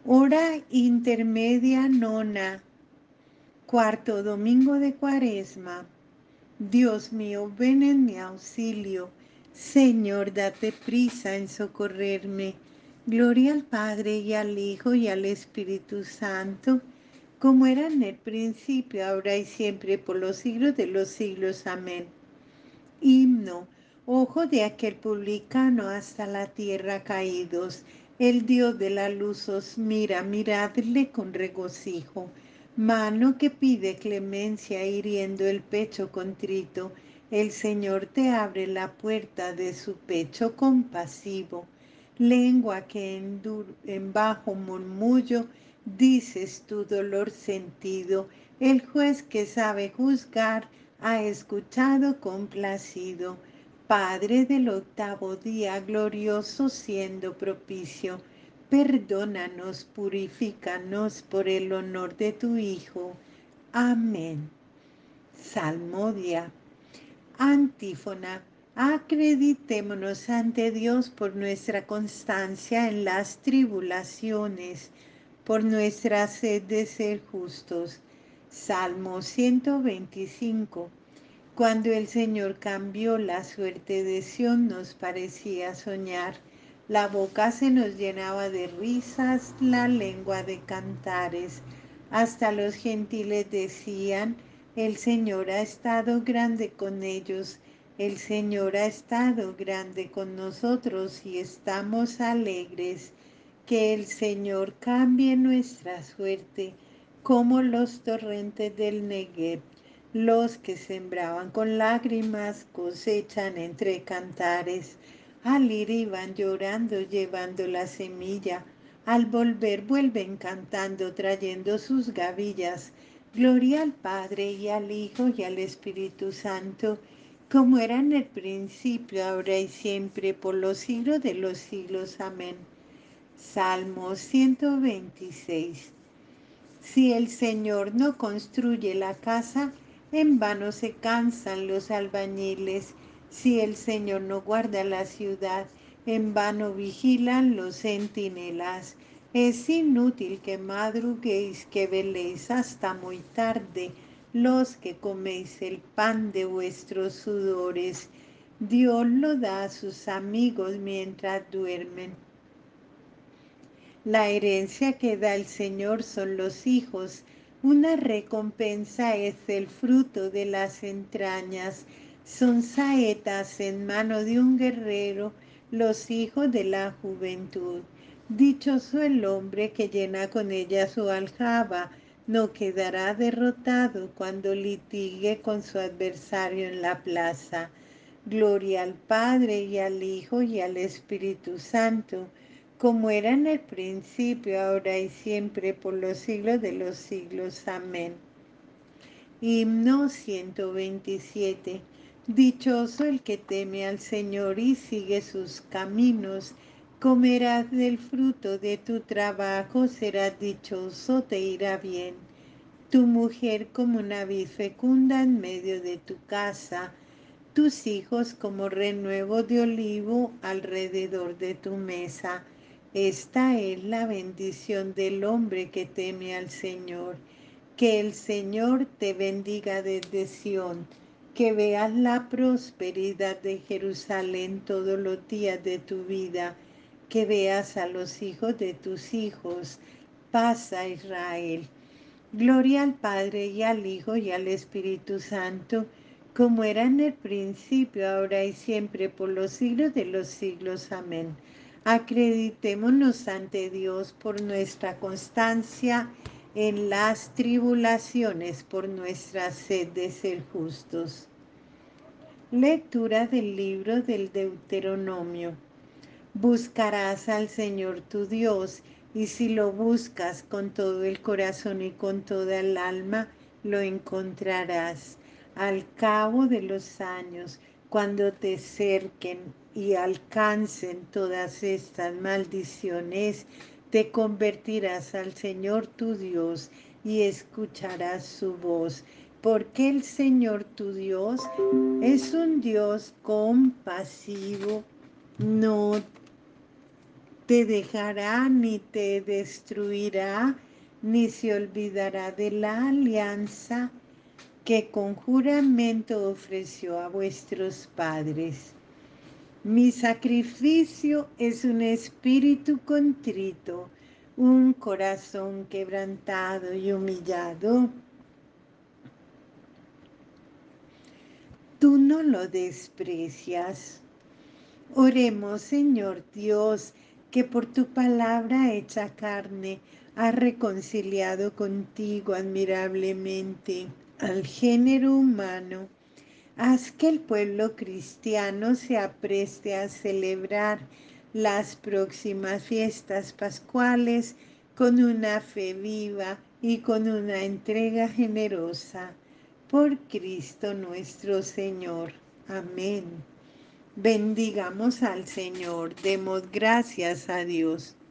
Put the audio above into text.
Hora intermedia nona, cuarto domingo de Cuaresma. Dios mío, ven en mi auxilio. Señor, date prisa en socorrerme. Gloria al Padre y al Hijo y al Espíritu Santo, como era en el principio, ahora y siempre, por los siglos de los siglos. Amén. Himno. Ojo de aquel publicano hasta la tierra caídos. El Dios de la luz os mira, miradle con regocijo. Mano que pide clemencia hiriendo el pecho contrito. El Señor te abre la puerta de su pecho compasivo. Lengua que en bajo murmullo dices tu dolor sentido. El juez que sabe juzgar ha escuchado complacido. Padre del octavo día, glorioso siendo propicio, perdónanos, purifícanos por el honor de tu Hijo. Amén. Salmodia. Antífona. Acreditémonos ante Dios por nuestra constancia en las tribulaciones, por nuestra sed de ser justos. Salmo 125. Cuando el Señor cambió la suerte de Sión, nos parecía soñar. La boca se nos llenaba de risas, la lengua de cantares. Hasta los gentiles decían, el Señor ha estado grande con ellos, el Señor ha estado grande con nosotros y estamos alegres. Que el Señor cambie nuestra suerte, como los torrentes del Negev. Los que sembraban con lágrimas cosechan entre cantares. Al ir iban llorando llevando la semilla. Al volver vuelven cantando trayendo sus gavillas. Gloria al Padre y al Hijo y al Espíritu Santo, como era en el principio, ahora y siempre, por los siglos de los siglos. Amén. Salmo 126. Si el Señor no construye la casa, en vano se cansan los albañiles. Si el Señor no guarda la ciudad, en vano vigilan los centinelas. Es inútil que madruguéis, que veléis hasta muy tarde, los que coméis el pan de vuestros sudores. Dios lo da a sus amigos mientras duermen. La herencia que da el Señor son los hijos. Una recompensa es el fruto de las entrañas. Son saetas en mano de un guerrero, los hijos de la juventud. Dichoso el hombre que llena con ella su aljaba, no quedará derrotado cuando litigue con su adversario en la plaza. Gloria al Padre y al Hijo y al Espíritu Santo, como era en el principio, ahora y siempre, por los siglos de los siglos. Amén. Himno 127. Dichoso el que teme al Señor y sigue sus caminos. Comerás del fruto de tu trabajo, serás dichoso, te irá bien. Tu mujer como una vid fecunda en medio de tu casa, tus hijos como renuevo de olivo alrededor de tu mesa. Esta es la bendición del hombre que teme al Señor. Que el Señor te bendiga desde Sión, que veas la prosperidad de Jerusalén todos los días de tu vida, que veas a los hijos de tus hijos. Paz a Israel. Gloria al Padre y al Hijo y al Espíritu Santo, como era en el principio, ahora y siempre, por los siglos de los siglos. Amén. Acreditémonos ante Dios por nuestra constancia en las tribulaciones, por nuestra sed de ser justos. Lectura del libro del Deuteronomio. Buscarás al Señor tu Dios, y si lo buscas con todo el corazón y con toda el alma, lo encontrarás. Al cabo de los años, cuando te cerquen y alcancen todas estas maldiciones, te convertirás al Señor tu Dios y escucharás su voz, porque el Señor tu Dios es un Dios compasivo, no te dejará ni te destruirá, ni se olvidará de la alianza que con juramento ofreció a vuestros padres. Mi sacrificio es un espíritu contrito, un corazón quebrantado y humillado. Tú no lo desprecias. Oremos, Señor Dios, que por tu palabra hecha carne has reconciliado contigo admirablemente al género humano. Haz que el pueblo cristiano se apreste a celebrar las próximas fiestas pascuales con una fe viva y con una entrega generosa. Por Cristo nuestro Señor. Amén. Bendigamos al Señor, demos gracias a Dios.